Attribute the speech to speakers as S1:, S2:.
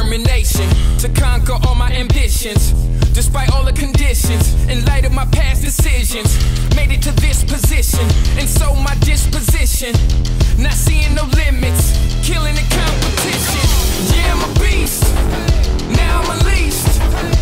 S1: determination to conquer all my ambitions. Despite all the conditions, in light of my past decisions, made it to this position, and so my disposition, not seeing no limits, killing the competition. Yeah, I'm a beast, now I'm unleashed.